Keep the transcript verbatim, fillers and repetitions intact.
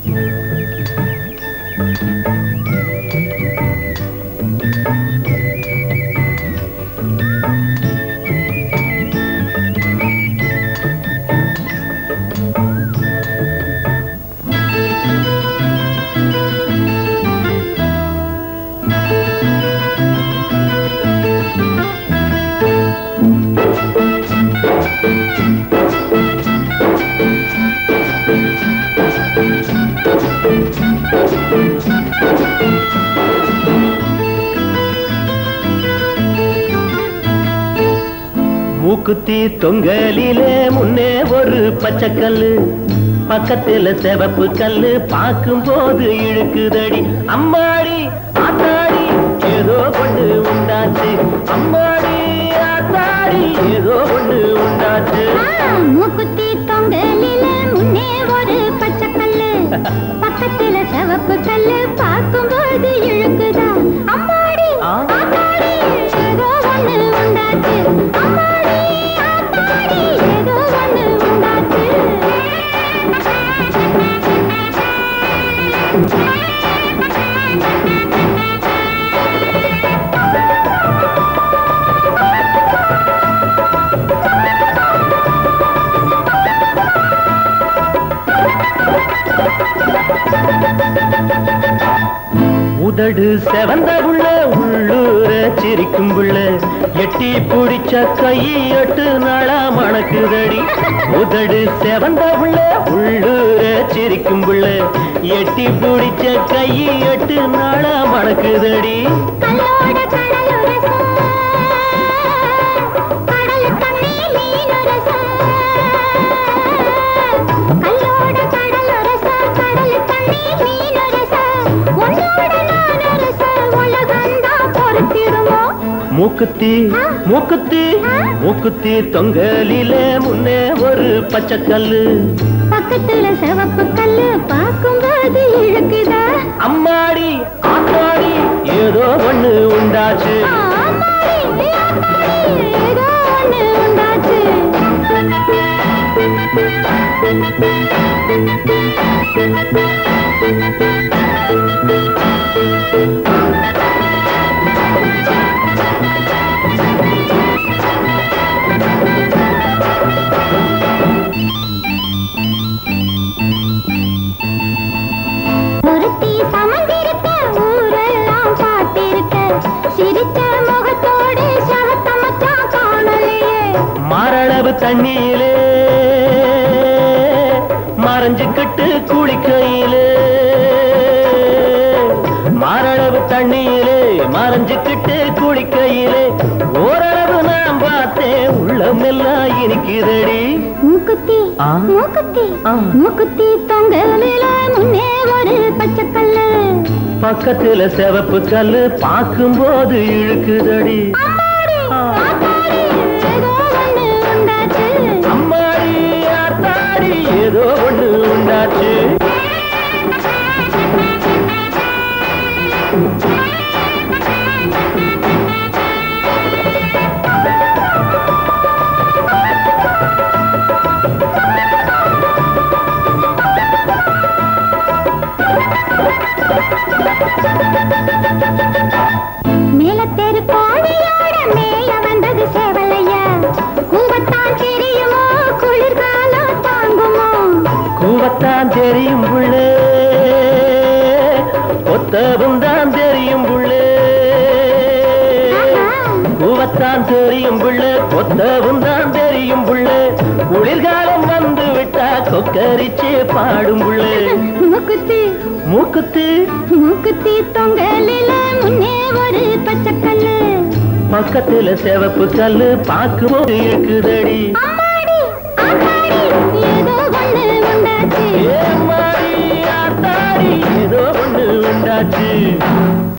மூக்குத்தி தொங்கலிலே முன்னே ஒரு பச்சைக்கல்லு, பக்கத்துல சிவப்பு கல்லு, பார்க்கும் போது இழுக்குதடி. அம்மாடி ஆத்தாடி ஏதோ ஒண்ணு உண்டாச்சு, அம்மாடி ஆத்தாடி ஏதோ ஒண்ணு உண்டாச்சு. மூக்குத்தி தொங்கலிலே முன்னே ஒரு பச்சைக்கல்லு, பக்கத்துல சிவப்பு கல்லு, பார்க்கும் போது இழுக்குதா. அம்மாடி ஆத்தாடி ஏதோ ஒண்ணு உண்டாச்சு, அம்மாடி ஆத்தாடி ஏதோ ஒண்ணு உண்டாச்சு. உதடு செவந்த புள்ள உள்ளூர சிரிக்கும் புள்ள, எட்டி பிடிச்ச கை எட்டு நாளா மணக்குதடி. உதடு செவந்த புள்ள உள்ளூர சிரிக்கும் புள்ள, எட்டி பிடிச்ச கை எட்டு நாளா மணக்குதடி. கல்லோட கடலுரசம், கடல் தண்ணி மீனுரசம், கல்லோட கடலுரசம், கடல் தண்ணி மீனுரசம், உன்னோட நானுரசம், உலகந்தான் பொறுத்திடுமோ. மூக்குத்தி மூக்குத்தி மூக்குத்தி தொங்கலிலே முன்னே ஒரு பச்சைக்கல்லு, பக்கத்துல சிவப்பு கல்லு, பார்க்கும் போது இழுக்குதா. அம்மாடி ஆத்தாடி ஏதோ ஒண்ணு உண்டாச்சு. அம்மாடி ஆத்தாடி ஏதோ ஒண்ணு உண்டாச்சு. ஒருத்தி சமந்திருக்க ஊரெல்லாம் பார்த்திருக்க, சிரிச்ச முகத்தோடு சகத்தமச்சான் காணலையே. மாரளவு தண்ணியிலே மறைஞ்சுக்கிட்டு குளிக்கையிலே, மாரளவு தண்ணியிலே மறைஞ்சுக்கிட்டு குளிக்கையிலே, ஓரளவு நான் பார்த்தேன் உள்ளமெல்லாம் இனிக்குதடி. மூக்குத்தி மூக்குத்தி மூக்குத்தி தொங்கலில முன்னே ஒரு பச்சைக்கல்லு, பக்கத்துல சிவப்பு கல்லு, பார்க்கும் போது இழுக்குதடி. அம்மாடி ஆத்தாடி ஏதோ ஒண்ணு உண்டாச்சு, அம்மாடி ஆத்தாடி ஏதோ ஒண்ணு உண்டாச்சு. மேலத்தெரு கோழியோட மேய வந்தது சேவலையா, கூவத்தான் தெரியுமோ குளிர்காலம் தாங்குமோ. கூவத்தான் தெரியும் புள்ளே, ஒத்தவும் தான் தெரியும் புள்ளே, கூவத்தான் தெரியும் புள்ளே, ஒத்தவும் தான் தெரியும் புள்ளே, குளிர்காலம் வந்து விட்டா கொக்கரிச்சே பாடும் புள்ளே. மூக்குத்தி மூக்குத்தி மூக்குத்தி தொங்கலில முன்னே ஒரு பச்சைக்கல்லு, பக்கத்துல சிவப்பு கல்லு, பார்க்கும்போது இருக்குதடி. அம்மாடி ஆத்தாடி ஏதோ ஒண்ணு உண்டாச்சு. ஏ மாடி ஆத்தாடி ஏதோ ஒண்ணு உண்டாச்சு.